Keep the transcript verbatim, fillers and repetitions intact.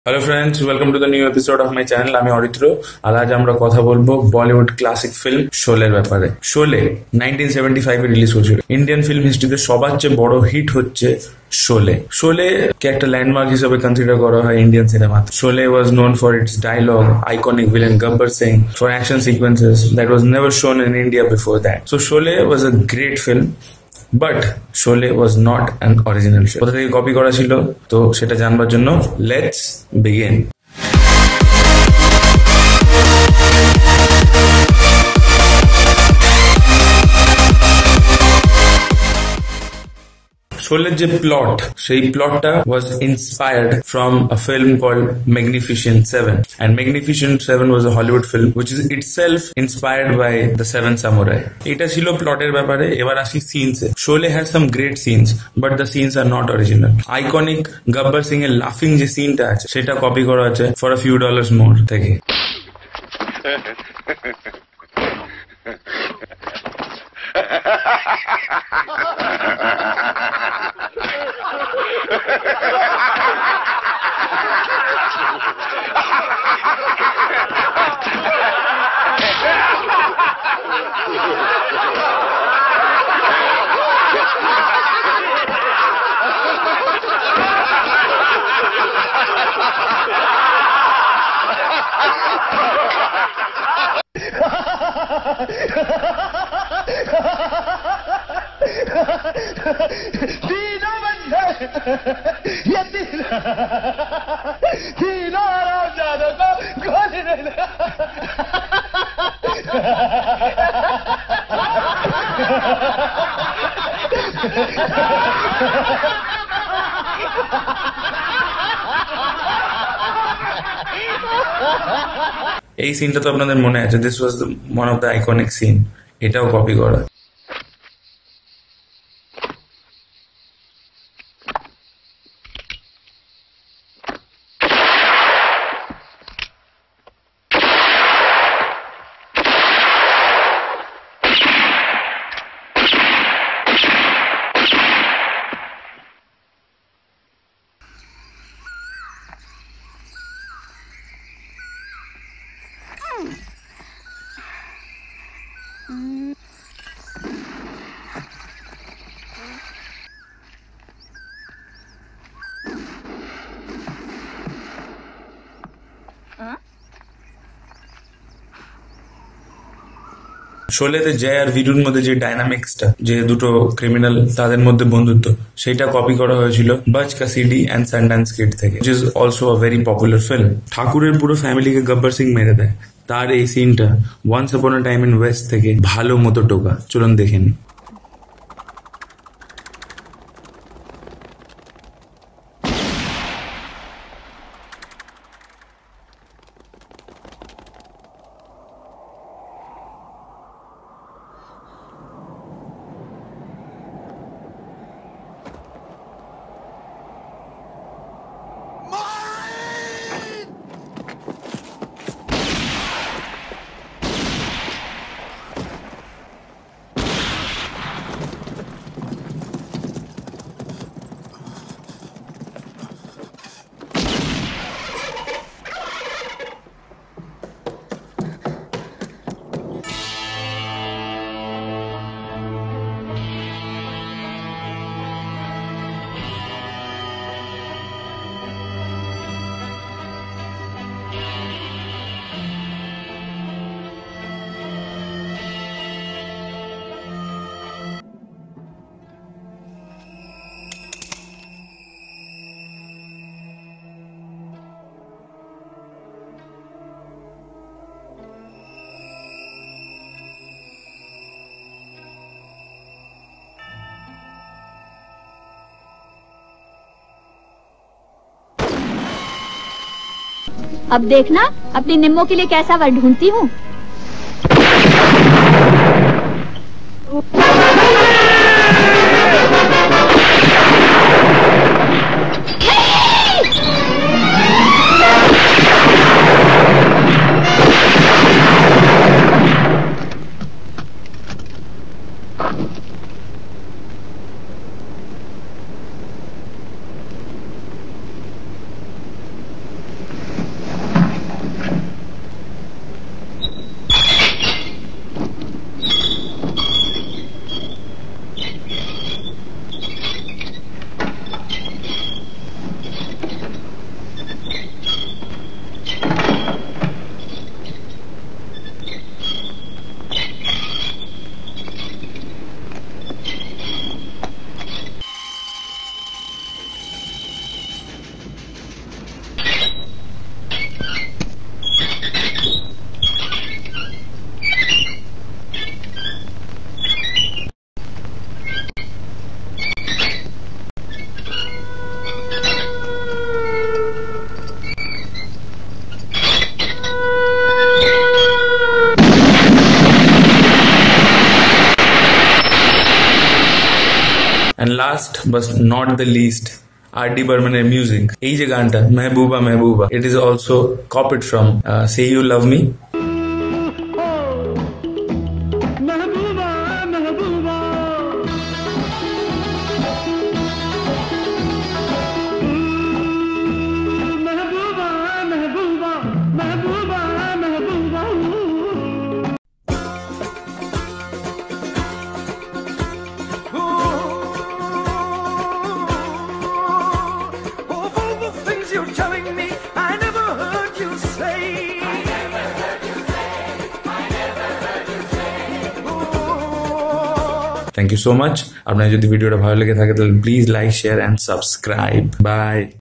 Hello friends, welcome to the new episode of my channel. আমি অরিত্র, আর আজ আমরা কথা বলবো বলিউড ক্লাসিক ফিল্ম শোলের ব্যাপারে। শোলে নাইনটিন সেভেন্টি ফাইভে রিলিজ হয়েছিল। ইন্ডিয়ান ফিল্ম হিস্ট্রিতে সবার চেয়ে বড় হিট হচ্ছে শোলে। শোলে কে একটা ল্যান্ডমার্ক হিসেবে কনসিডার করা হয় ইন্ডিয়ান সিনেমাতে। Sholay was known for its dialogue, iconic villain Gabbar Singh, for action sequences that was never shown in India before that. So Sholay was a great film, but Sholay was not an original film. কোথা থেকে copy করা ছিল তো সেটা জানবার জন্য let's begin. শোলের যে plot, সেই প্লটটা was inspired from a film called magnificent seven, and magnificent seven was a Hollywood film which is itself inspired by the seven samurai. এটা ছিল প্লটের ব্যাপারে। এবার আসি সিনসে। Sholay has some great scenes, but the scenes are not original. Iconic Gabbar Singh এর লাফিং যে সিনটা আছে সেটা কপি করা আছে for a few dollars more থেকে। तीनों बंदे ये तीनों तीनों आराम जादों को गोली नहीं लगा। এই সিনটা তো আপনাদের মনে আছে, this was one of the iconic scene. এটাও কপি করা। শোলেতে জয় আর ভিরুর মধ্যে যে ডাইনামিক্সটা, যে দুটো ক্রিমিনাল তাদের মধ্যে বন্ধুত্ব, সেটা কপি করা হয়েছিল Butch Cassidy and Sundance Kid থেকে, which is also a very popular film. ঠাকুরের পুরো ফ্যামিলিকে গব্বর সিং মেরে দেয়। তার এই সিনটা once upon a time in West থেকে ভালো মতো টোকা। চলুন দেখে নিই। अब देखना अपनी निम्मो के लिए कैसा वर ढूंढती हूँ। And last but not the least, R D বর্মনের মিউজিক। এই যে গানটা Mehbooba Mehbooba, it is also copied from uh, Say You Love Me. You're telling me I never heard you say. I never heard you say. I never heard you say. Thank you so much. আপনার যদি ভিডিওটা ভালো লেগে থাকে তাহলে please like, share and subscribe. By.